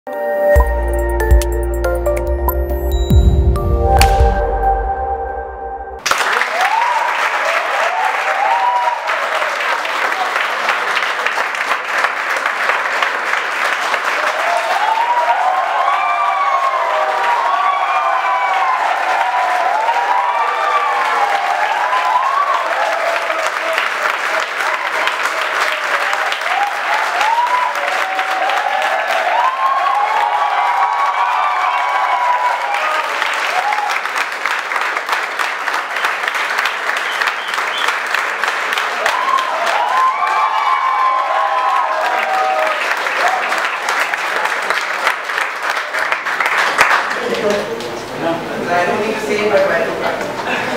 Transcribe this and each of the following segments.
I don't need to say it, but why to practice?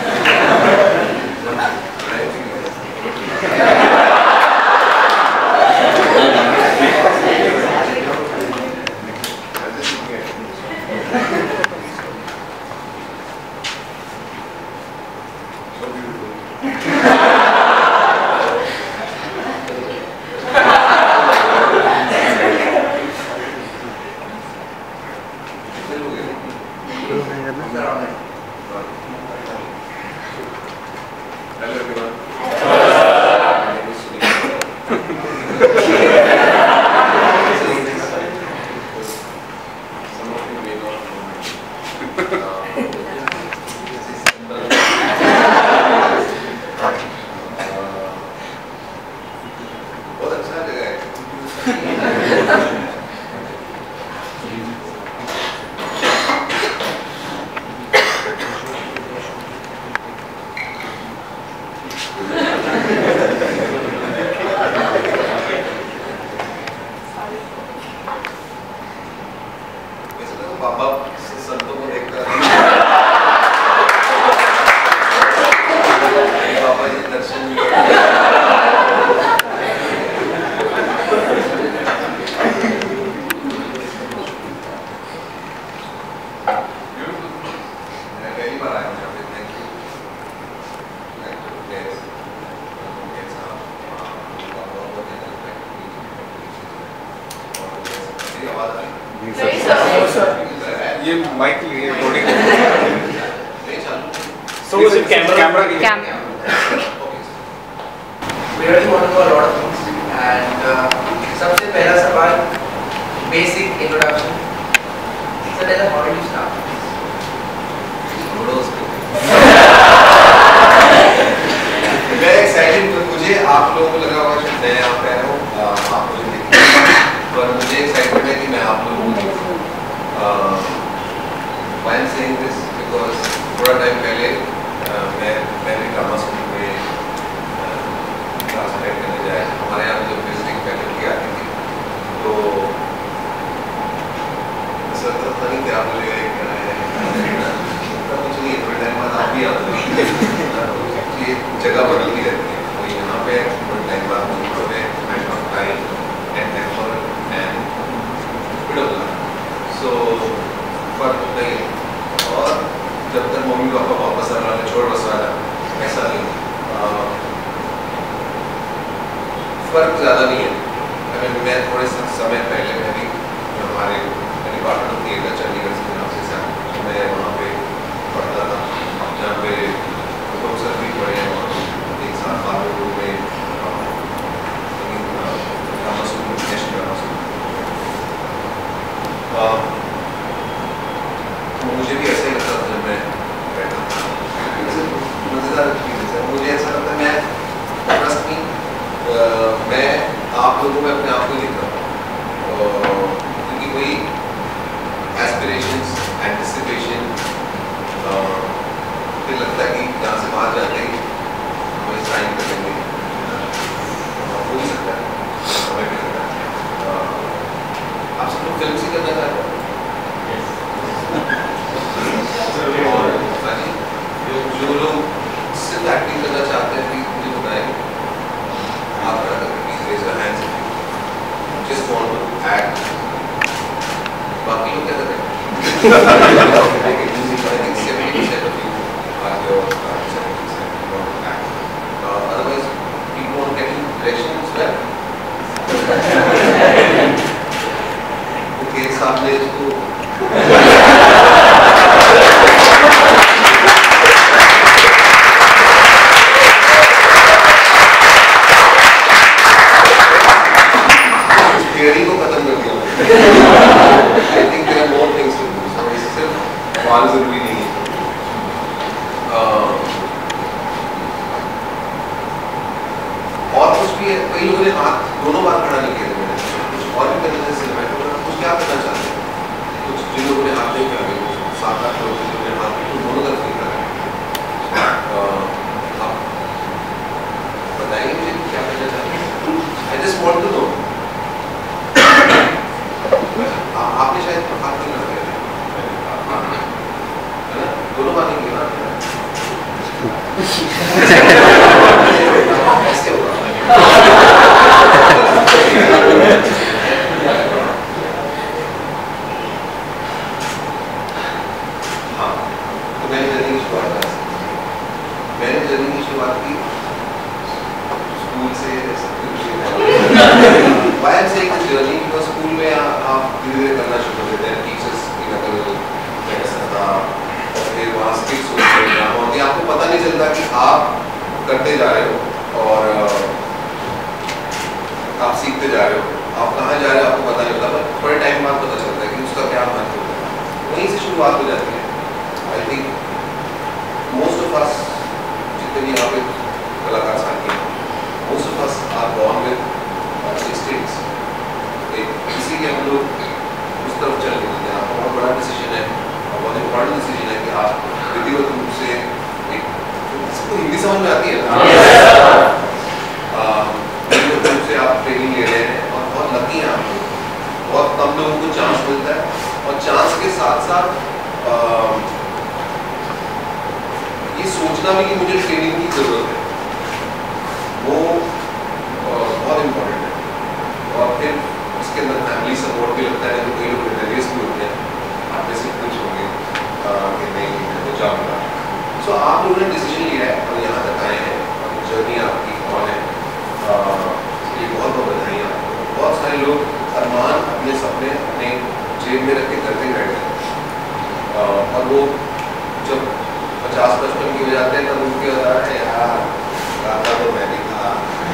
Hello everyone. Some of you may not know बहुत अच्छा जगह है. पापा संतों को देखकर पापा जी दर्शन मैं पहली बार आया हूँ यहाँ पे. Thank you. ये माइक लिए recording So is it camera? Camera. We really want to know a lot of things, and सबसे पहला सवाल, basic introduction. So tell us, how did you start? मैं एक्साइटेड. मुझे आप लोगों को लगा होगा कि मैं यहाँ पे आया हूँ, आप मुझे देखिए, पर मुझे एक्साइटमेंट है कि मैं आप लोगों को why I'm saying this because थोड़ा टाइम पहले मैं भी ड्रामा स्कूल में क्लास अटेंड करने जाया. हमारे यहाँ जब विजिटिंग फैकल्टी आती थी तो सर तो नहीं क्या बोलेगा कुछ नहीं, थोड़े टाइम बाद आप भी आते हो. ये जगह बदलती रहती है. तो यहाँ पे थोड़े टाइम बाद सो फर्क नहीं. और जब तक मम्मी पापा वापस आ रहा है छोड़ बस आ रहा ऐसा नहीं. फर्क ज़्यादा नहीं है. मैं थोड़े समय पहले मैं भी हमारे डिपार्टमेंट ऑफ थिएटर चंडीगढ़ से नाम से मैं वहाँ पे पढ़ता था, जहाँ पे प्रोफेसर भी पढ़े हैं और एक साथ बालू में drama school National Drama School. मुझे भी ऐसा ही लगता था जब मैं बैठा था. मज़ेदार चीज़ है. मुझे ऐसा लगता है मैं ट्रस्ट मी मैं आप लोगों में अपने आप को देख रहा हूँ, क्योंकि कोई एस्पिरेशंस एंटिसिपेशन फिर लगता है कि यहाँ से बाहर जाते ही हमें साइन कर देंगे. हो ही सकता है, हमें भी लगता है. आप सब लोग फिल्म से करना चाहते हैं और जो लोग सिर्फ एक्टिंग करना चाहते हैं मुझे बताएं. आप please raise your hands if you just want to act. बाकी लोग क्या करते हैं? I think 70% of you are your 70% want to act. Otherwise, people won't get in direction as well. Okay, so भगवान ने इसको थियरी को खत्म कर दिया। I think there are more things to do. So इससे सिर्फ वाल जरूरी नहीं है। और कुछ भी है, कई लोगों ने हाथ दोनों बार खड़ा नहीं किया था मैंने, कुछ और भी करना है सिनेमैटोग्राफ, कुछ क्या करना चाहते हैं, कुछ जिन लोगों ने हाथ नहीं किया, कुछ 7-8 लोग जिन्होंने हाथ नहीं, तो दोनों तरफ नहीं करा। आप बताएंगे मुझे क्या करना चाहते हैं? I just want to know। आपने शायद हाथ नहीं लगा है ना, दोनों बार नहीं किया ना, ऐसे होगा। हाँ, तो मैंने जर्नी की शुरुआत की स्कूल से। Why I'm saying this journey because school में आप धीरे-धीरे करना शुरू करते हैं, टीचर्स की नकल कैसा था, फिर वहाँ स्किट्स होते हैं, आपको पता नहीं चलता कि आप करते जा रहे हो और आप सीखते जा रहे हो, आप कहाँ जा रहे हो आपको पता नहीं होता, पर थोड़े टाइम बाद पता चलता है कि उसका क्या महत्व होता है। वहीं से शुरुआत हो जाती है। I think most of us जितने भी यहाँ पे कलाकार साथी हैं, most of us are born with instincts, इसीलिए हम लोग उस तरफ चल रहे हैं। आपका बहुत बड़ा डिसीजन है और बहुत इम्पोर्टेंट डिसीजन है कि आप विधिवत रूप से इसको हिंदी समझ में आती है ना, विधिवत रूप से आप ट्रेनिंग ले रहे हैं और बहुत लकी हैं आप लोग। बहुत कम लोगों को चांस मिलता है और चांस के साथ साथ ये सोचना भी कि मुझे ट्रेनिंग की जरूरत है, वो बहुत इम्पोर्टेंट है। और फिर इसके अंदर फैमिली सपोर्ट भी लगता है, तो कई लोग रिलीजियस भी होते हैं, आप में से कुछ होंगे कि नहीं तो जा मिला। सो आप लोगों ने डिसीजन लिया है और यहाँ तक आए हैं और जर्नी आपकी कौन है, इसलिए बहुत बहुत बधाई आपको। बहुत सारे लोग अरमान अपने सपने अपने जेब में रख के करते बैठे हैं और वो जब 50-55 की हो जाते हैं तब उनके होता है यार गाता तो मैं भी था,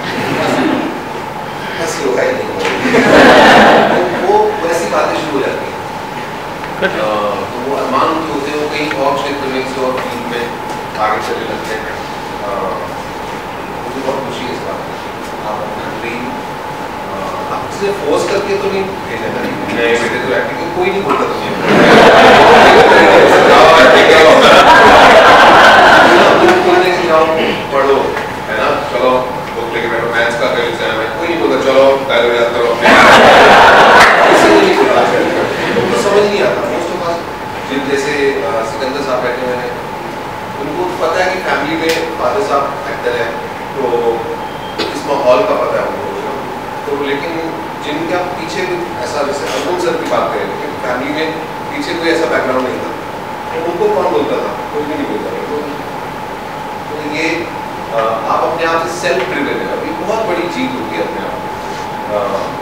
ऐसी होगा ही नहीं, वो वैसी बातें शुरू हो जाती हैं। तो वो अरमान जो होते हैं वो कहीं और क्षेत्र में किसी और फील्ड में आगे चलने लगते हैं। मुझे बहुत खुशी है इस बात की। आप अपना ड्रीम आप किसी फोर्स करके तो नहीं भेजा था, नहीं बेटे तो एक्टिंग कोई नहीं बोलता जाओ पढ़ो है ना, चलो बुक लेके बैठो, मैथ्स का कल एग्जाम है, कोई नहीं बोलता चलो डायलॉग याद करो तो समझ नहीं आता। मोस्ट ऑफ अस जिन जैसे सिकंदर साहब बैठे हुए हैं, उनको पता है कि फैमिली में फादर साहब एक्टर है तो इस माहौल का पता है उनको, तो लेकिन जिनका पीछे कुछ ऐसा, जैसे अर्जुन सर की बात करें, लेकिन फैमिली में पीछे कोई ऐसा बैकग्राउंड नहीं था, तो उनको कौन बोलता था, कोई भी नहीं बोलता था। तो ये आप अपने आप से सेल्फ ड्रिवन है, अभी बहुत बड़ी चीज होती है अपने आप,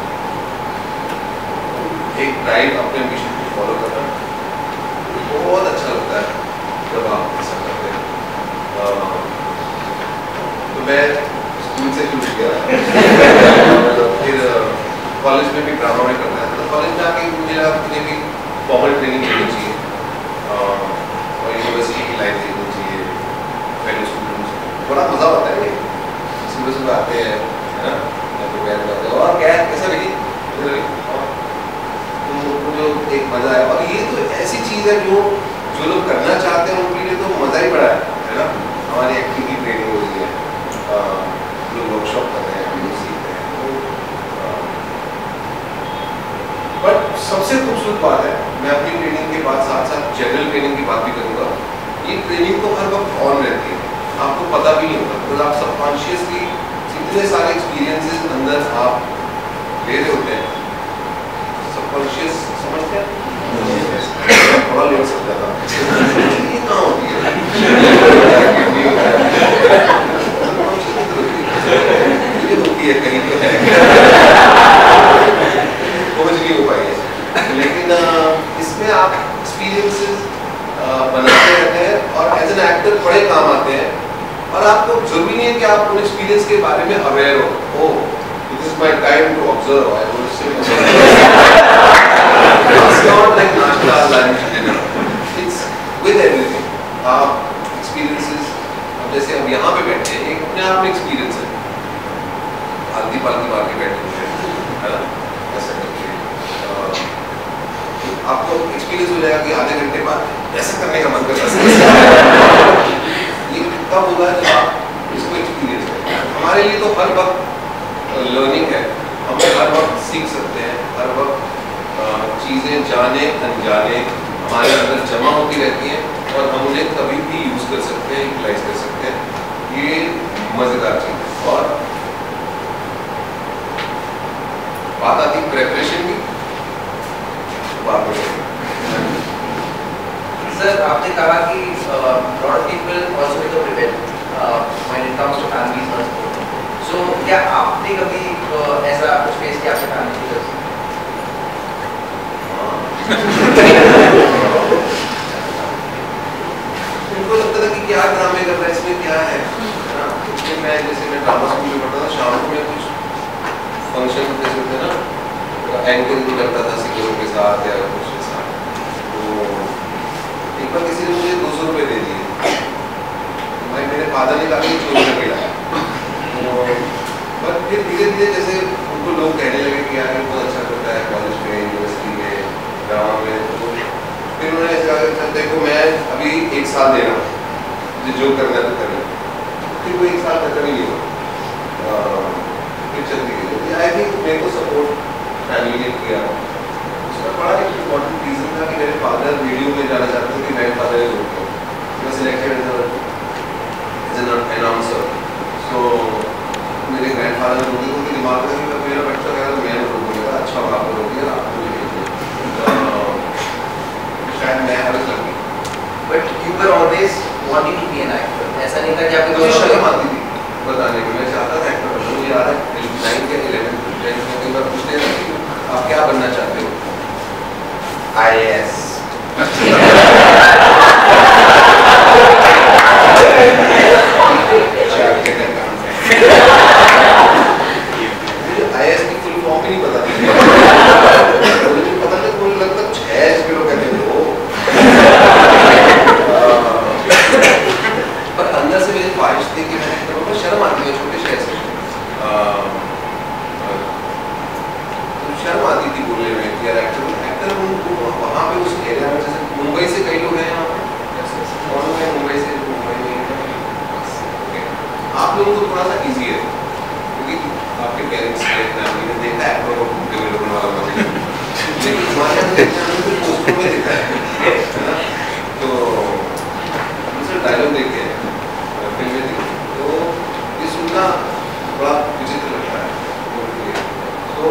एक ड्राइव अपने मिशन को फॉलो करना बहुत अच्छा लगता है जब आप ऐसा करते हैं। तो मैं स्कूल से शुरू किया फिर कॉलेज में भी ड्रामा में करना है, तो कॉलेज में आके मुझे मुझे भी फॉर्मल ट्रेनिंग लेनी चाहिए और यूनिवर्सिटी की लाइफ देखनी चाहिए, पहले स्टूडेंट्स बड़ा मजा आता है, सुबह सुबह आते हैं है ना, और क्या कैसा लगी तो जो एक मजा है। और ये तो ऐसी चीज है जो लोग करना चाहते हैं उनके लिए तो मजा ही बड़ा है ना। हमारी एक्टिंग की ट्रेनिंग हो रही है, लोग वर्कशॉप कर रहे हैं, लोग सीख रहे हैं, बट सबसे खूबसूरत बात है, मैं अपनी ट्रेनिंग के बाद साथ साथ जनरल ट्रेनिंग की बात भी करूंगा, ये ट्रेनिंग तो हर वक्त ऑन रहती है, आपको पता भी नहीं होता, तो आप सबकॉन्शियसली जितने सारे एक्सपीरियंसेस अंदर आप ले रहे होते हैं, सबकॉन्शियस समझते हैं थोड़ा लेट समझा था ये कहाँ होती है ये होती है कहीं तो है खोज नहीं हो पाई है, लेकिन इसमें आप एक्सपीरियंसेस बनाते रहते हैं और एज एन एक्टर बड़े काम आते हैं और आपको जरूरी नहीं है कि आप उन एक्सपीरियंस के बारे में अवेयर हो this is my time to observe I will say it's not like nashta lunch dinner it's with everything आप एक्सपीरियंसेस जैसे हम यहाँ पे बैठे हैं एक अपने आप में एक्सपीरियंस है आलती पालती मार के बैठे हुए है ना ऐसा करके आपको एक्सपीरियंस हो जाएगा कि आधे घंटे बाद ऐसा करने का मन करता है ये तब होगा जब आप इसको एक्सपीरियंस करें हमारे लिए तो हर वक्त लर्निंग है हम हर वक्त सीख सकते हैं हर वक्त चीज़ें जाने अनजाने हमारे अंदर जमा होती रहती हैं और हम उन्हें कभी भी यूज़ कर सकते हैं यूटिलाइज कर सकते हैं ये मज़ेदार चीज़ है और बात आती प्रेपरेशन की बात हो सर आपने कहा कि lot of people also need to prepare when it comes to families first. So क्या आपने कभी ऐसा कुछ फेस किया आपके फैमिली की तरफ से? उनको लगता था कि क्या ड्रामे कर रहा है इसमें क्या है ना इसलिए मैं जैसे मैं ड्रामा स्कूल में पढ़ता था शाम को मैं कुछ फंक्शन जैसे होते ना एंकरिंग करता था सिंगरों के साथ या कुछ के साथ तो एक बार किसी ने मुझे 200 रुपये दे दिए भाई मेरे फादर ने कहा कि चोरी करके लाया पर फिर धीरे धीरे जैसे उनको लोग कहने लगे कि यार ये बहुत अच्छा करता है कॉलेज में यूनिवर्सिटी में ड्रामा में तो फिर उन्होंने ऐसा कहा देखो मैं अभी 1 साल दे रहा हूँ मुझे जो करना है तो करना फिर वो 1 साल खत्म ही नहीं हुआ फिर चलती गई आई थिंक मेरे को सपोर्ट फैमिली ने किया उसका बड़ा एक इम्पोर्टेंट रीज़न था कि मेरे फादर रेडियो में जाना चाहते थे कि मेरे फादर इज ओके मैं selected as an announcer so मेरे ग्रैंडफादर ने मुझे उनके दिमाग में कि मेरा बच्चा कह रहा तो मैं रोकूंगा अच्छा होगा आप रोकिए आपको शायद मैं हरस लगी But you were always wanting to be an actor. ऐसा नहीं था कि आपको मुझे शर्म आती थी बताने को मैं चाहता था एक्टर बनना मुझे याद है 9th या 11th 10th में कई बार पूछते हैं कि आप क्या बनना चाहते हो IAS IAS की फुल फॉर्म भी नहीं पता थी मुझे पता नहीं मुझे लगता कुछ है इसके लोग कहते हैं पर अंदर से मेरी ख्वाहिश थी कि मैं एक्टर बनूं शर्म आती है छोटे शहर से शर्म आती थी बोलने में कि यार एक्टर वहाँ पे उस एरिया में जैसे मुंबई से कई लोग हैं यहाँ पे कौन है मुंबई से आप लोगों को थोड़ा सा इजी है क्योंकि आपके पेरेंट्स ने फैमिली ने देखा है एक्टर को घूमते हुए लोगों वाला मजे लेकिन हमारे यहाँ देखते पोस्टर में देखा है ना तो दूसरे डायलॉग देखे हैं फिल्में देखी तो ये सुनना बड़ा विचित्र लगता है तो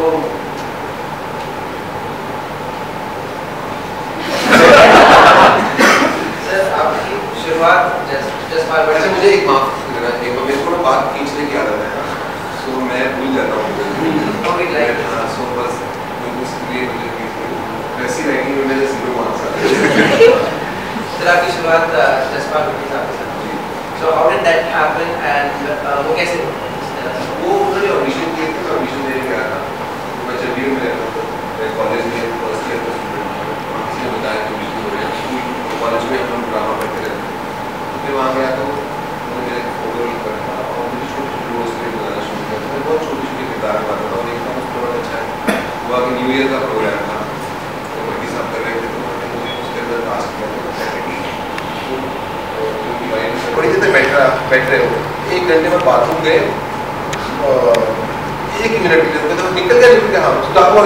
शुरुआत वैसे मुझे एक माफ करना चाहिए मेरे को ना बात खींचने की आदत है सो मैं भूल जाता हूँ सो बस उसके लिए वैसी राइटिंग में मेरे 0 मार्क्स आते हैं सर आपकी शुरुआत जसपाल के साथ so how did that happen and वो कैसे वो उन्होंने ऑडिशन किए थे मैं ऑडिशन देने गया था मैं चंडीगढ़ में रहता था मैं कॉलेज में फर्स्ट ईयर का स्टूडेंट था किसी ने बताया कि ऑडिशन हो रहे हैं कॉलेज में हम ड्रामा करते रहते थे फिर वहाँ गया तो उन्होंने मेरे फोटो करता और मुझे छोटे छोटे रोल्स पे बनाना शुरू किया मैं बहुत छोटी छोटी किताबें बनाता था और एक बार उसको बड़ा अच्छा है हुआ कि न्यू ईयर का प्रोग्राम था तो भट्टी साहब कर रहे थे तो मुझे उसके अंदर टास्क किया था बड़ी देर तक बैठ रहे हो 1 घंटे में बाथरूम गए 1 ही मिनट के लिए तो निकल गया हाँ डाकू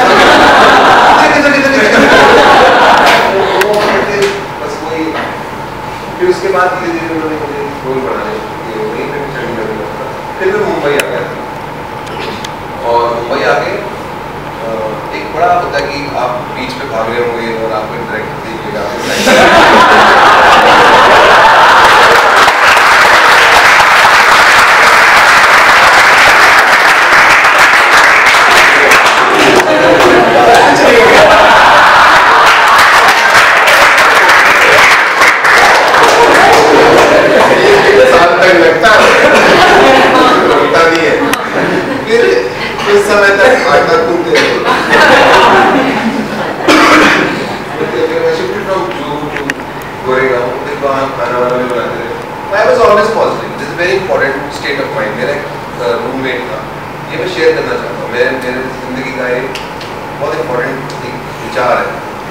बस वही फिर उसके बाद धीरे धीरे उन्होंने मुझे रोल बनाने वहीं पे चंडीगढ़ में था फिर मैं मुंबई आ गया था और मुंबई आके एक बड़ा होता है कि आप बीच पे भाग रहे होंगे और आपको डायरेक्ट देखिएगा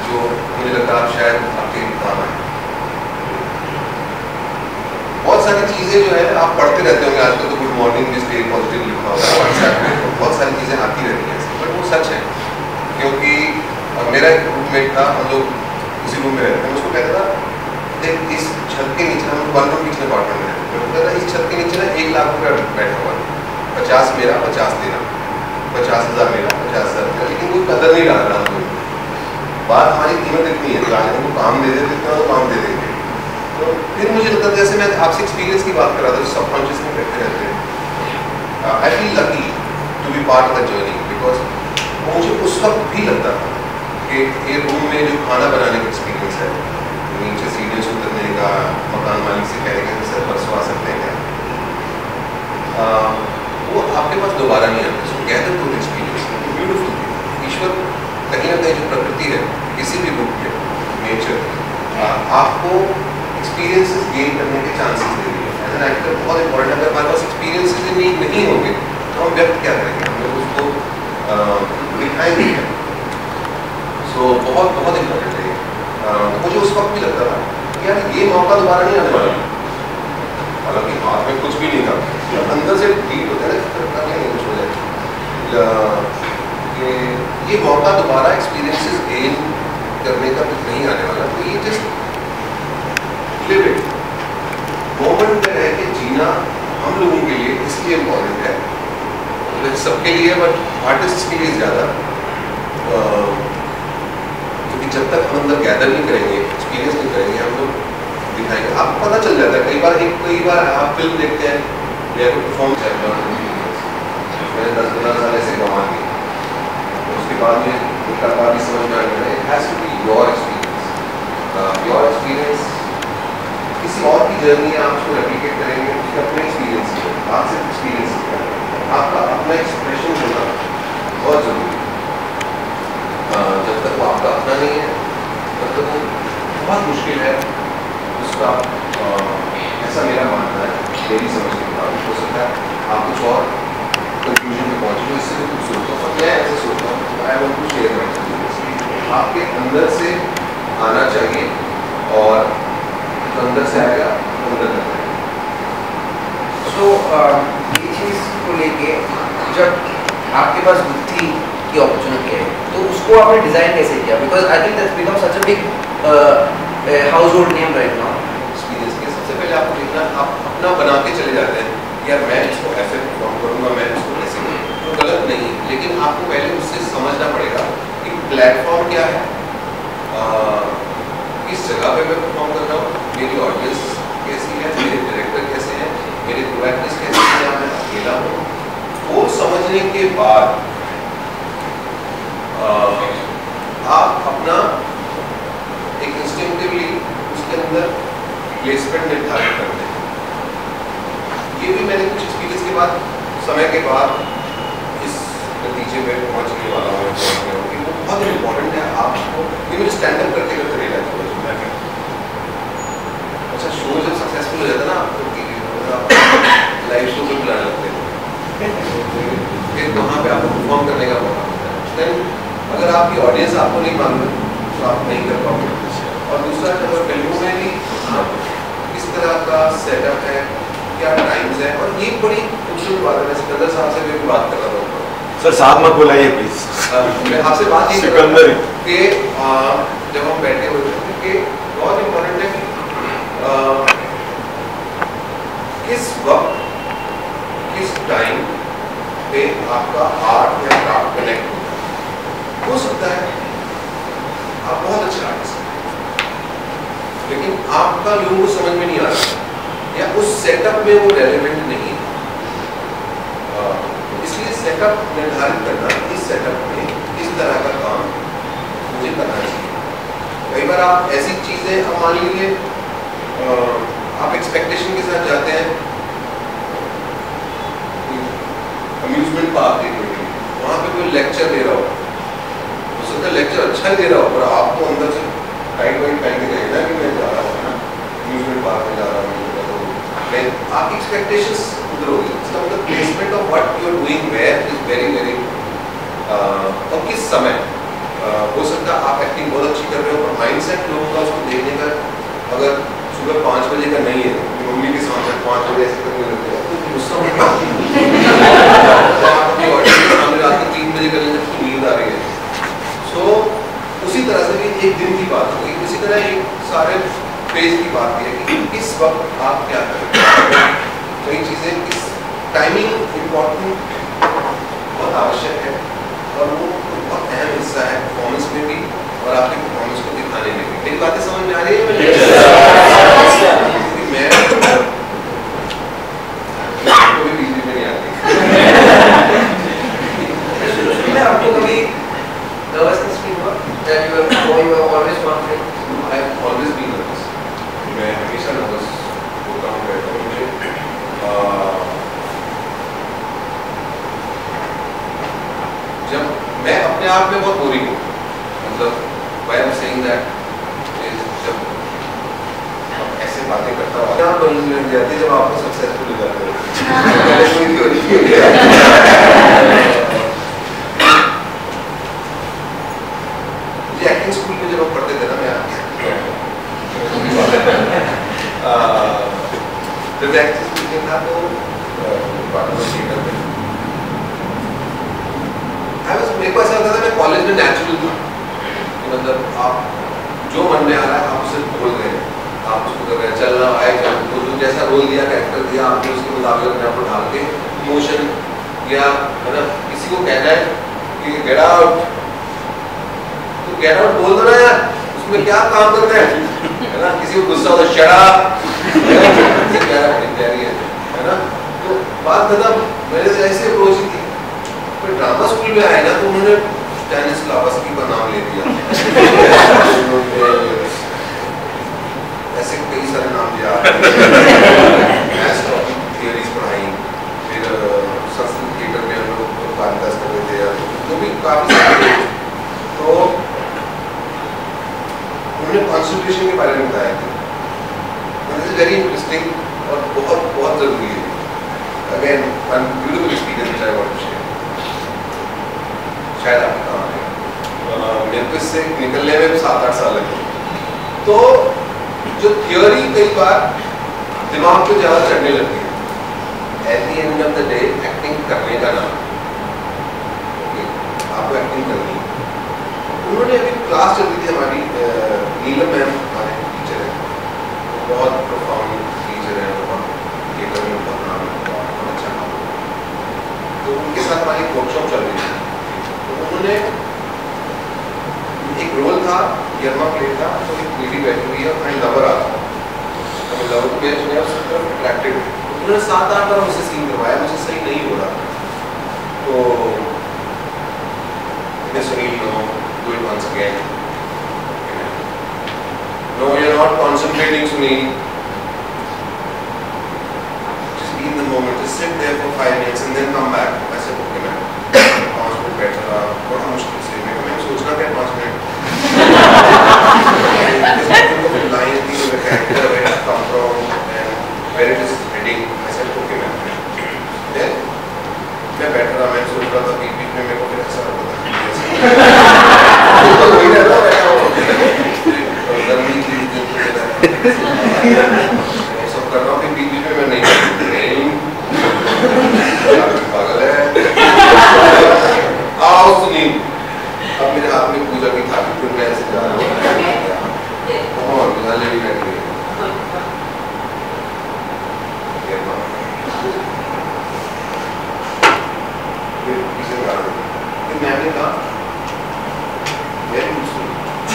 जो मुझे लगता है शायद आपके काम है। बहुत सारी चीज़ें जो है आप पढ़ते रहते होंगे, आजकल तो गुड मॉर्निंग में स्टे पॉजिटिव लिखा होता है व्हाट्सएप में, तो बहुत सारी चीज़ें आती रहती हैं, बट वो सच है। क्योंकि मेरा एक रूममेट था, हम लोग उसी रूम में रहते हैं, उसको कहता था देख इस छत के नीचे, हम 1 रूम किचन अपार्टमेंट में रहते हैं, वो कहता था इस छत के नीचे ना 1 लाख रुपया बैठा हुआ है, 50 मेरा 50 तेरा, 50,000 मेरा 50,000 तेरा, लेकिन कोई कदर नहीं डाल रहा हम लोग। बात हमारी कीमत इतनी है, जाने को काम दे देते इतना तो काम दे देंगे। तो फिर मुझे लगता था, जैसे मैं आपसे एक्सपीरियंस की बात कर रहा था, जो सबकॉन्शियस में करते रहते हैं, I feel lucky to be part of the journey, because मुझे उस वक्त भी लगता था कि ये रूम में जो खाना बनाने का एक्सपीरियंस है, नीचे सीढ़ियों से उतरने का, मकान मालिक से कहेंगे कि सर परसों आ सकते हैं क्या, वो आपके पास दोबारा नहीं आता। So gather to experience beautiful thing. ईश्वर कहीं ना कहीं जो प्रकृति है किसी भी रूप में, नेचर आपको एक्सपीरियंसेस गेन करने के चांसेस दे रही है। एज एन एक्टर बहुत इंपॉर्टेंट है, अगर हमारे पास एक्सपीरियंसेस नहीं होंगे तो हम व्यक्त क्या करेंगे, हम लोग उसको दिखाएंगे क्या। सो बहुत बहुत इंपॉर्टेंट है। मुझे उस वक्त भी लगता था कि यार ये मौका दोबारा नहीं आने वाला, हालांकि हाथ में कुछ भी नहीं था, अंदर से बीट होता है ना, नहीं कुछ हो जाए कि ये मौका दोबारा एक्सपीरियंसेस गेन करने का नहीं आने वाला। तो ये जस्ट लिव इट, मोमेंट में रह के जीना हम लोगों के लिए इसलिए इम्पोर्टेंट है, मतलब सबके लिए, बट आर्टिस्ट के लिए ज़्यादा, क्योंकि जब तक हम अंदर गैदर नहीं करेंगे, एक्सपीरियंस नहीं करेंगे, हम लोग दिखाएंगे, आपको पता चल जाता है। कई बार आप फिल्म देखते हैं या कोई परफॉर्मेंस, मैंने 10-15 साल ऐसे गंवा दिए, उसके बाद में कल भी समझ में आ गया, it has to be your experience. किसी और की जर्नी आप उसको रेप्लिकेट करेंगे, उसके अपने एक्सपीरियंस है, आप सिर्फ एक्सपीरियंस करेंगे, आपका अपना एक्सप्रेशन होना बहुत ज़रूरी है। जब तक वो आपका अपना नहीं है तब तक वो बहुत मुश्किल है उसका, ऐसा मेरा मानना है, मेरी समझ के मुताबिक। हो सकता है आप कुछ और कंक्लूजन में पहुँचे, तो इससे भी कुछ सोचता हूँ, मैं ऐसे सोचता हूँ, I want to share my experience, आपके अंदर से आना चाहिए, और अंदर से आएगा अंदर तक आएगा। सो ये चीज़ को लेके जब आपके पास बुद्धि की अपॉर्चुनिटी है तो उसको आपने डिज़ाइन कैसे किया? Because I think that's become such a big household name right now. Experience के सबसे पहले आपको देखना, आप अपना बना के चले जाते हैं, यार मैं इसको ऐसे परफॉर्म करूँगा, मैं इसको ऐसे करूँगा, तो गलत नहीं, लेकिन आपको पहले उससे समझना पड़ेगा कि प्लेटफॉर्म क्या है, किस जगह पे मैं परफॉर्म कर रहा हूँ, मेरी ऑडियंस कैसी है, मेरे डायरेक्टर कैसे हैं, मेरे प्रोडक्टर्स कैसे हैं, मैं अकेला हूँ। वो समझने के बाद आप अपना एक इंस्टिंक्टिवली उसके अंदर प्लेसमेंट निर्धारित करते हैं। ये भी मैंने कुछ एक्सपीरियंस के बाद, समय के बाद इस नतीजे पे पहुँचने वाला हूँ कि वो बहुत इम्पोर्टेंट है। आपको ये मुझे स्टैंड अप करके रियलाइज हुआ, अच्छा शो जब सक्सेसफुल हो जाता है ना, आपको लाइव शो पे बुलाने लगते हैं, फिर वहाँ पे आपको परफॉर्म करने का मौका मिलता है। देन अगर आपकी ऑडियंस आपको नहीं मालूम है तो आप नहीं कर पाओगे। और दूसरा, अगर फिल्मों में भी किस तरह का सेटअप है, क्या टाइम्स है, और ये बड़ी खूबसूरत बात है। मैं सिकंदर साहब से भी बात कर रहा था, सर साथ मत बुलाइए प्लीज, मैं आपसे बात ये कर रहा था कि जब हम बैठे हुए थे कि बहुत इम्पोर्टेंट है कि किस वक्त किस टाइम पे आपका आर्ट या क्राफ्ट कनेक्ट होता है। हो सकता है आप बहुत अच्छे आर्टिस्ट हैं, लेकिन आपका लोगों को समझ में नहीं आ रहा या उस सेटअप में वो रेलेवेंट नहीं है। इसलिए सेटअप निर्धारित करना, इस सेटअप में इस तरह का काम मुझे करना चाहिए। कई बार आप ऐसी चीज़ें, अब मान लीजिए आप एक्सपेक्टेशन के साथ जाते हैं अम्यूजमेंट पार्क देखने के लिए, वहाँ पे कोई लेक्चर दे रहा हो सकता है लेक्चर अच्छा ही दे रहा हो, पर आपको अंदर से टाइट वाइट पहन के कहना कि मैं जा रहा हूँ ना अम्यूजमेंट पार्क में जा रहा हूँ, आपकी एक्सपेक्टेशंस उधर होगी। इसका मतलब placement of what you are doing where is very very, और किस समय हो सकता है आप एक्टिंग बहुत अच्छी कर माइंडसेट लोगों का उसको देखने का, अगर सुबह 5 बजे का नहीं है, मम्मी के सामने 5 बजे ऐसे करने लगते हैं तो गुस्सा होता है। आप अपनी ऑडियंस के सामने रात को 3 बजे करने जब नींद आ रही है। सो उसी तरह से भी एक दिन की बात होगी, इसी तरह एक सारे फेज की बात है कि किस वक्त आप क्या करें। कई चीज़ें इस टाइमिंग इम्पोर्टेंट बहुत आवश्यक है और वो बहुत अहम हिस्सा है परफॉर्मेंस में भी और आपकी परफॉर्मेंस को दिखाने में भी। मेरी बातें समझ में आ रही है? मैं भी बीच में नहीं आती। आपको कभी नर्वसनेस फील हुआ? That you were always confident? I have always been nervous. मैं हमेशा नर्वस होता हूँ, रहता हूँ। मुझे जब मैं अपने आप में बहुत बोरिंग हूँ, मतलब why I'm saying that is जब आप ऐसे बातें करता हूँ आप बंद मिल जाती है जब आपको सक्सेसफुल हो जाते हो। एक्टिंग स्कूल में जब हम पढ़ते थे ना, मैं जब एक्टिंग स्कूल में था तो मेरे को ऐसा होता था मैं कॉलेज में नेचुरल था, मतलब आप जो मन में आ रहा है आप उसे बोल रहे हैं, आप उसको कर रहे हैं, चल रहा है तो जो जैसा रोल दिया, कैरेक्टर दिया, आपने उसके मुताबिक अपने आप को ढाल के इमोशन या मतलब किसी को कहना है कि गेट आउट, गेट आउट बोल दो ना यार, उसमें क्या काम करना है ना। किसी को गुस्सा होता है शट अप, है ना। तो बात खत्म। मैंने ऐसे अप्रोच की, फिर ड्रामा स्कूल में आए ना तो उन्होंने स्टैनिस लावस्की का नाम ले दिया। ऐसे कई सारे नाम दिया, थियरीज पढ़ाई, फिर संस्कृत थिएटर में हम लोग कालिदास करते थे, जो भी काफी सारे। तो उन्होंने कॉन्सेंट्रेशन के बारे में बताया था, वेरी इंटरेस्टिंग और बहुत बहुत जरूरी है। Again one beautiful experience which I want to share, शायद आपके काम आए। मेरे को इससे निकलने में 7-8 साल लगे। तो जो थियोरी कई बार दिमाग को ज़्यादा चढ़ने लगती है, at the end of the day acting करने का नाम, आपको एक्टिंग करनी है। उन्होंने अभी क्लास चल रही थी हमारी, नीलम मैम हमारे टीचर है, बहुत प्रोफाउंड टीचर है, बहुत थिएटर में बहुत नाम है, बहुत अच्छा नाम है। तो उनके साथ हमारी वर्कशॉप चल रही थी। तो उन्होंने एक रोल था, यरमा प्ले था, तो एक लेडी बैठी हुई है, मैं लवर आता हूँ, तो मैं लवर को बेच में उसकी तरफ अट्रैक्टेड। उन्होंने 7-8 बार मुझसे सीन करवाया, मुझे सही नहीं हो रहा। तो Sunil no, do it once again. No, you're not concentrating, Sunil. Just be in the moment. Just sit there for 5 minutes and then come back. I said, okay, man. 5 minute बैठ रहा, बड़ा मुश्किल से मैं सोचना क्या 5 मिनट। Line थी, the character, where it come from and where it is heading. I said, okay, man. Then मैं बैठ रहा, मैं सोच रहा था बीच में मेरे को फिर ऐसा होता था। तो वही रहता बैठा हूँ, सब कर रहा हूँ, फिर बीच में मैं नहीं पागल है। आओ सुनील, अब मेरे हाथ में पूजा की थाली, फिर मैं ऐसे जा रहा हूँ और ले भी बैठ गई। मैंने कहा वेरी गुड।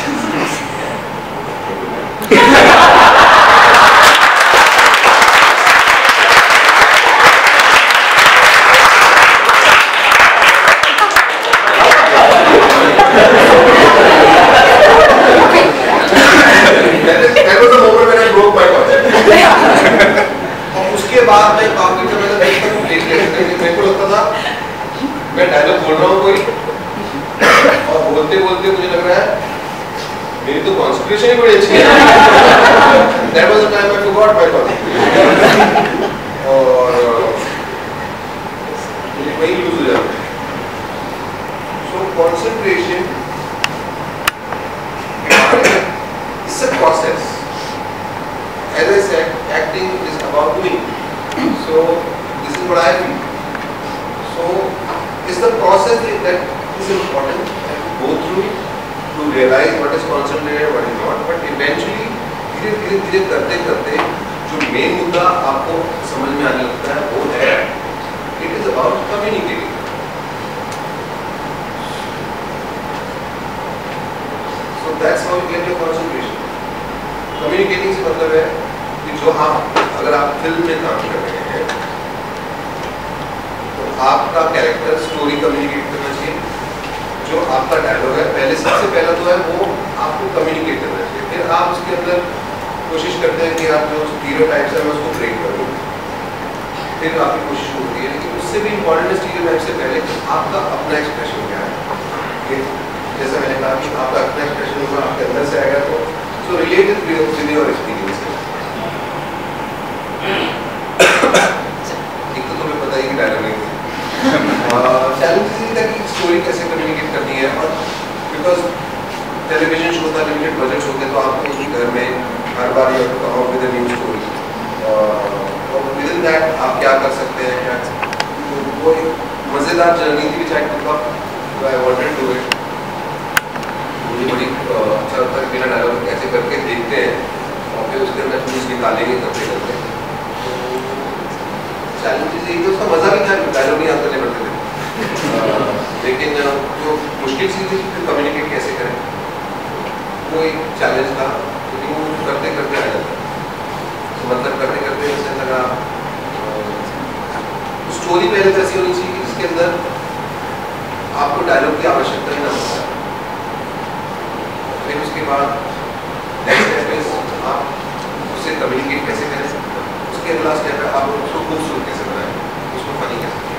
और उसके बाद मैं काफी समय तक मेरे को लगता था मैं डायलॉग बोल रहा हूँ कोई, और बोलते बोलते मुझे लग रहा है मेरी तो कॉन्सेंट्रेशन ही बड़ी अच्छी है। That was the time I forgot my concentration. और मुझे वही लूज हो जाता है। So concentration acting is about doing. So this is what I feel. So it's the process that is important and go through it to realize what is concentrated, what is not. But eventually धीरे करते करते जो main मुद्दा आपको समझ में आने लगता है वो है it is about communicating. So that's how you get your concentration. Communicating से मतलब है कि जो आप अगर आप फिल्म में काम कर रहे हैं तो आपका कैरेक्टर स्टोरी कम्युनिकेट करना चाहिए. जो आपका डायलॉग है पहले सबसे पहला तो है वो आपको कम्युनिकेट करना चाहिए. फिर आप उसके अंदर कोशिश करते हैं कि आप जो स्टीरियोटाइप्स है मैं उसको ब्रेक करूँ. फिर आपकी कोशिश होती है लेकिन उससे भी इम्पोर्टेंट है स्टीरियोटाइप से पहले आपका अपना एक्सप्रेशन क्या है. जैसा मैंने कहा कि आपका अपना एक्सप्रेशन होगा आपके अंदर से आएगा तो रिलेटेड विद योर एक्सपीरियंस. एक तो तुम्हें पता ही कि डायलॉग नहीं चैलेंज था कि स्टोरी कैसे कम्युनिकेट करनी है. और बिकॉज टेलीविजन शो था लिमिटेड बजट्स होते तो आपको उसी घर में हर बार ये come up with a new story और विद इन दैट आप क्या कर सकते हैं क्या. तो वो एक मज़ेदार जर्नी थी which I took up. I wanted to it. मुझे बड़ी अच्छा लगता है बिना डायलॉग कैसे करके देखते हैं और फिर उसके अंदर चीज़ निकालेंगे करते करते. चैलेंजेस एक तो उसका मज़ा भी था डायलॉग नहीं याद करने पड़ते थे लेकिन जो मुश्किल चीज़ थी फिर कम्युनिकेट कैसे करें वो एक चैलेंज था. लेकिन वो करते करते आ जाता तो मतलब करते करते ऐसा लगा स्टोरी पहले तो ऐसी होनी चाहिए जिसके अंदर आपको डायलॉग की आवश्यकता ही ना होता है. फिर उसके बाद नेक्स्ट स्टेप इज आप उससे कम्युनिकेट कैसे करें. उसके अगला स्टेप है आप उसको खूबसूरत कैसे बनाएं, उसको फनी कैसे करें.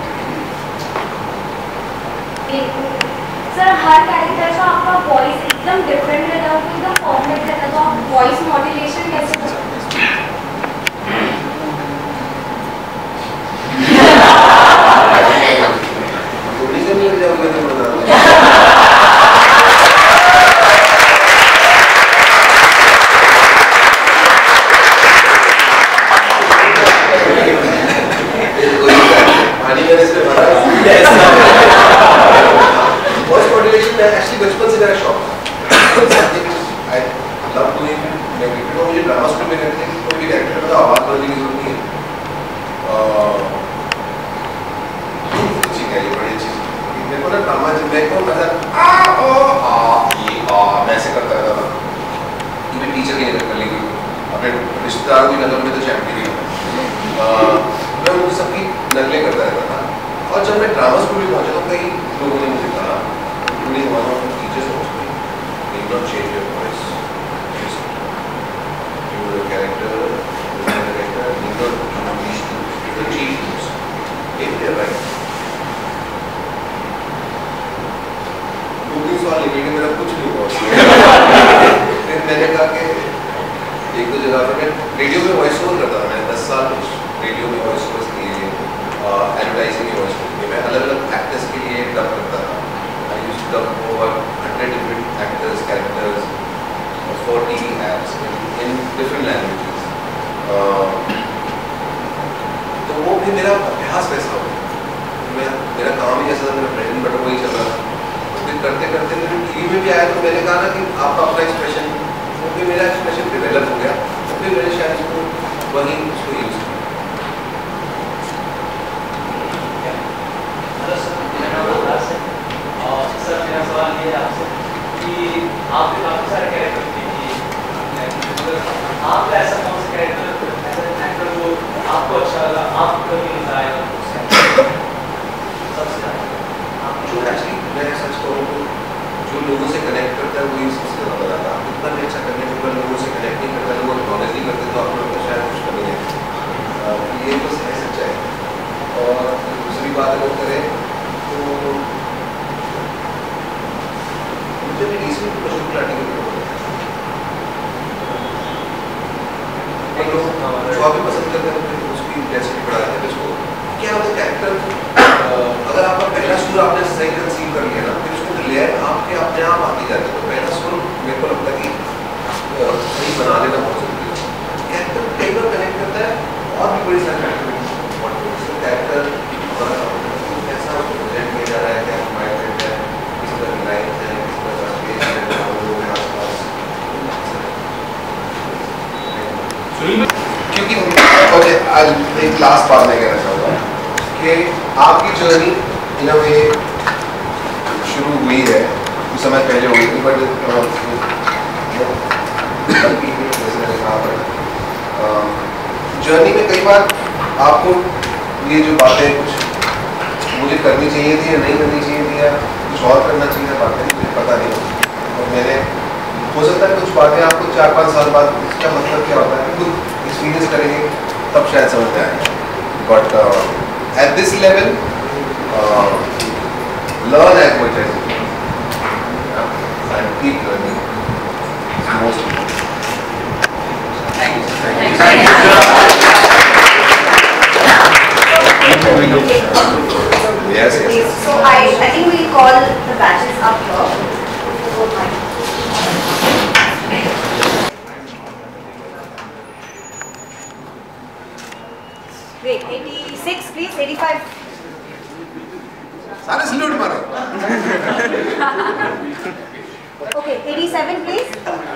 सर हर कैरेक्टर का आपका वॉइस एकदम डिफरेंट रहता है, एकदम परफेक्ट रहता है, तो आप वॉइस मॉड्यूलेशन कैसे करते हैं? बचपन से मेरा शौक था. I love doing negative. मुझे ड्रामा स्कूल में रहते हैं कोई भी कैरेक्टर में आवाज़ बदलने की जरूरत नहीं है. ठीक है ये बड़ी चीज़ मेरे को ना ड्रामा मेरे को मतलब मैं ऐसे करता रहता था. मैं टीचर की नकल कर लेंगी अपने रिश्तेदारों की नकल में तो चैम्पियन ही मैं उनकी सबकी नकलें करता रहता था. और जब मैं ड्रामा स्कूल में पहुँचा तो कई लोगों ने मुझे कहा including one of the teachers also, you not change your voice. Just you the character, you not these two, the cheat. If they are right. Cooking सवाल लेकिन मेरा कुछ नहीं हुआ. फिर मैंने कहा कि एक दो जगह पर मैं रेडियो में वॉइस ओवर करता था. मैंने 10 साल रेडियो में वॉइस ओवर किए, एडवर्टाइजिंग में वॉइस ओवर किए. मैं अलग अलग एक्टर्स के लिए डब करता था. Dub over 100 different actors, characters, 40 apps in different languages. तो वो भी मेरा अभ्यास वैसा हो गया. मेरा काम ही ऐसा था, मेरा ब्रेड एंड बटर वही चल रहा था. तो फिर करते करते मेरे टीवी में भी आया तो मैंने कहा ना कि आपका अपना एक्सप्रेशन, तो फिर मेरा एक्सप्रेशन डेवलप हो गया. तो फिर मैंने शायद उसको वही उसको यूज़ किया. सर मेरा सवाल ये है आपसे कि आपने काफ़ी सारे कैरेक्टर किए, आपका ऐसा कौन सा कैरेक्टर ऐसा एक्टर जो आपको अच्छा लगा, आपको कभी मजा आया सबसे ज़्यादा? जो एक्चुअली मैं सच कहूँ तो जो लोगों से कनेक्ट करता है वही सबसे ज़्यादा मजा आता है. इतना भी अच्छा करने के बाद लोगों से कनेक्ट नहीं करता, लोग एक्नॉलेज नहीं करते तो आप लोगों को शायद कुछ कमी है. ये तो है सच्चाई. और दूसरी बात अगर करें तो मुझे भी रिसेंट मशहूर आर्टिकल जो आप पसंद करते हैं तो उसकी इंटेंसिटी बढ़ा देते हैं. उसको क्या होता है कैरेक्टर अगर आपका पहला सुर आपने सही कंसीव कर लिया ना फिर उसको लेयर आपके अपने आप आती जाती है. तो पहला सुर मेरे को लगता है कि सही बना लेना बहुत जरूरी है. कैरेक्टर कई बार आज एक लास्ट बात मैं कहना चाहूँगा कि आपकी जर्नी इन अ वे शुरू हुई है, कुछ समय पहले हुई थी, बट जर्नी में कई बार आपको ये जो बातें कुछ मुझे करनी चाहिए थी या नहीं करनी चाहिए थी या कुछ और करना चाहिए बातें मुझे पता नहीं, और मैंने हो सकता है कुछ बातें आपको 4-5 साल बाद इसका मतलब क्या होता है खुद एक्सपीरियंस करेंगे तब शायद समझ में आएगा, but at this level learn as much as you can and keep learning. It's most important. Thank you. Thank you. Yes, yes. So I think we call the batches up here. Wait, 86 please, 85. सारे salute मारो. Okay, 87 please.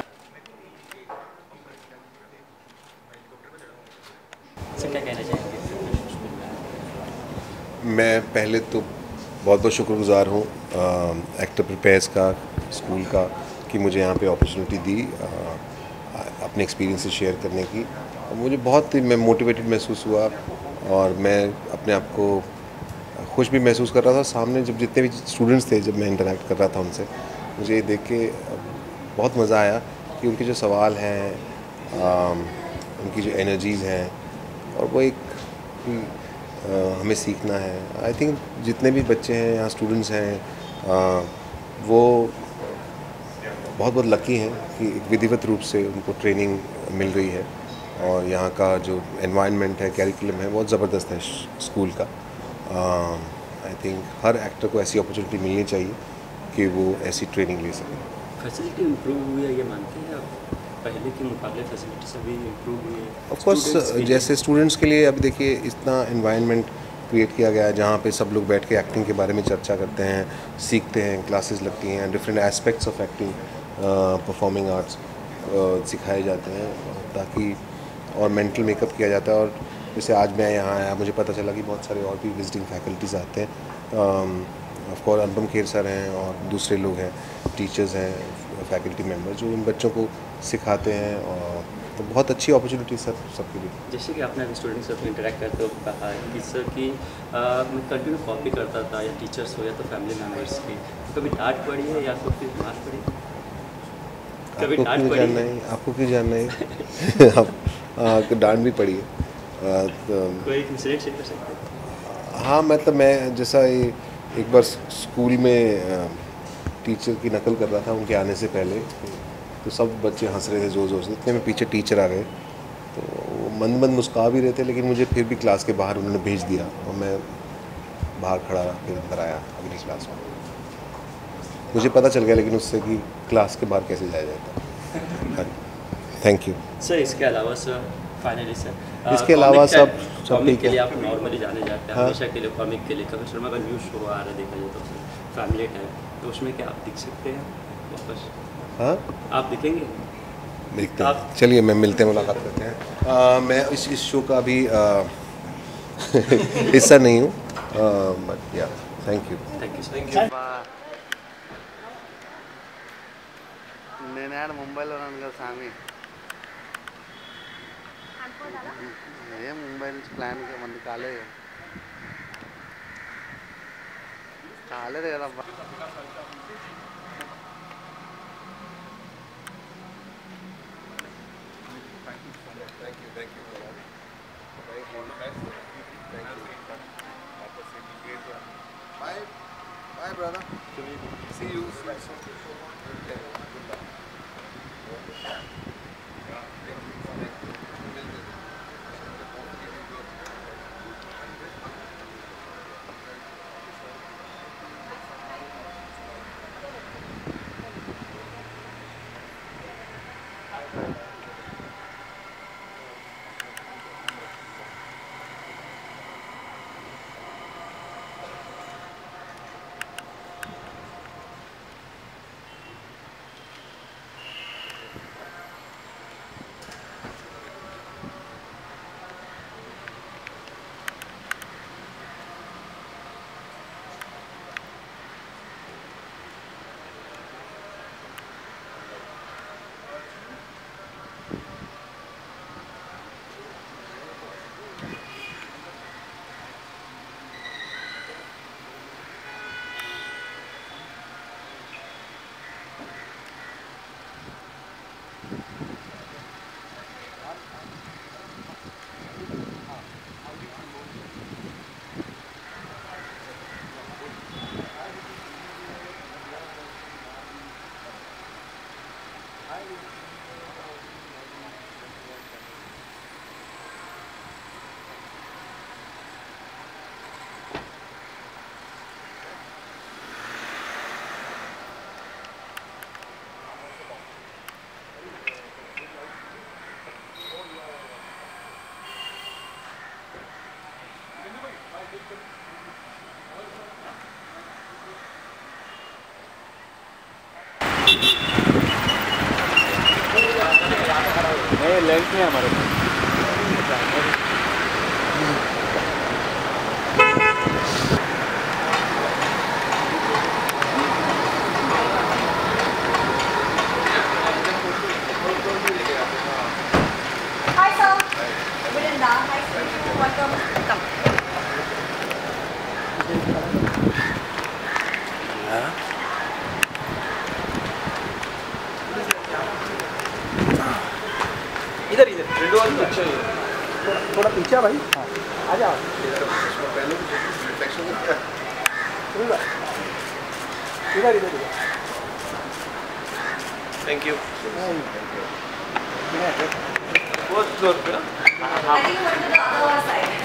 मैं पहले तो बहुत बहुत शुक्रगुजार हूँ actor prepares का, स्कूल का, कि मुझे यहाँ पे अपॉर्चुनिटी दी अपने एक्सपीरियंसेस शेयर करने की. मुझे बहुत ही मैं मोटिवेटेड महसूस हुआ और मैं अपने आप को खुश भी महसूस कर रहा था. सामने जब जितने भी स्टूडेंट्स थे, जब मैं इंटरेक्ट कर रहा था उनसे, मुझे ये देख के बहुत मज़ा आया कि उनके जो सवाल हैं, उनकी जो एनर्जीज़ हैं, और वो एक हमें सीखना है. आई थिंक जितने भी बच्चे हैं यहाँ, स्टूडेंट्स हैं, वो बहुत बहुत लकी हैं कि एक विधिवत रूप से उनको ट्रेनिंग मिल रही है, और यहाँ का जो एनवायरनमेंट है, कैरिकुलम है, बहुत ज़बरदस्त है स्कूल का. आई थिंक हर एक्टर को ऐसी अपॉर्चुनिटी मिलनी चाहिए कि वो ऐसी ट्रेनिंग ले सकें. फैसिलिटी इम्प्रूव हुई है ये मानते हैं आप? पहले के मुकाबले फैसिलिटी सभी इम्प्रूव हुई है? ऑफ कोर्स जैसे स्टूडेंट्स के लिए अब देखिए इतना एनवायरनमेंट क्रिएट किया गया है जहाँ पे सब लोग बैठ के एक्टिंग के बारे में चर्चा करते हैं, सीखते हैं, क्लासेस लगती हैं, different aspects of acting, performing arts सिखाए जाते हैं, ताकि और मेंटल मेकअप किया जाता है. और जैसे आज मैं यहाँ आया, मुझे पता चला कि बहुत सारे और भी विजिटिंग फैकल्टीज़ आते हैं. Of course Anupam Kher sir हैं और दूसरे लोग हैं, टीचर्स हैं, फैकल्टी मेंबर, जो इन बच्चों को सिखाते हैं, और तो बहुत अच्छी अपॉर्चुनिटी सर सबके लिए. जैसे कि आपने अभी स्टूडेंट्स से इंटरेक्ट करते हो कहा कि सर कि मैं कंटिन्यू कॉपी करता था, या टीचर्स हो या तो फैमिली मेम्बर्स की, कभी डांट पड़ी है या तो फिर मार पड़ी? कभी डांट पड़ी है? आपको क्यों जानना है? आपको डांट भी पड़ी है. कोई इंसिडेंट शेयर कर सकते हैं? हाँ, मतलब मैं जैसा एक बार स्कूल में टीचर की नकल कर रहा था उनके आने से पहले, तो सब बच्चे हंस रहे थे ज़ोर ज़ोर से. इतने में पीछे टीचर आ गए, तो वो मंद मंद मुस्कुरा भी रहे थे, लेकिन मुझे फिर भी क्लास के बाहर उन्होंने भेज दिया, और मैं बाहर खड़ा फिर अंदर आया अगली क्लास में. मुझे पता चल गया लेकिन उससे कि क्लास के बाहर कैसे जाया जाता है. Thank you sir. इसके अलावा सर, फाइनली सर, इसके अलावा सब कॉमिक के ठीक लिए है. आप नॉर्मली जाने जाते हैं, हाँ. हमेशा के लिए कॉमिक के लिए. कपिल शर्मा का न्यू शो आ रहा है, देखा जाए तो फैमिली टाइप, तो उसमें क्या आप दिख सकते हैं वापस? हाँ, आप दिखेंगे? देखते हैं. चलिए मैं मिलते हैं, मुलाकात करते हैं. मैं इस शो का अभी हिस्सा नहीं हूँ, but yeah thank you. Thank you sir. నేను ఆడ ముంబైలో ఉన్నాను కదా స్వామి. ఏం ముంబై నుంచి ప్లాన్ మంది కాలేదు కదబ్బా. Bye, brother. See you. नहीं लेंथ नहीं है हमारे पास। Hi sir. Virinda. Hi sir. Welcome. Come. इधर इधर रेड वाला तो अच्छा है। थोड़ा पीछे भाई। हाँ आ जाओ। इधर इधर इधर। Thank you. बहुत फ्लोर पे ना। I think you went to the other side.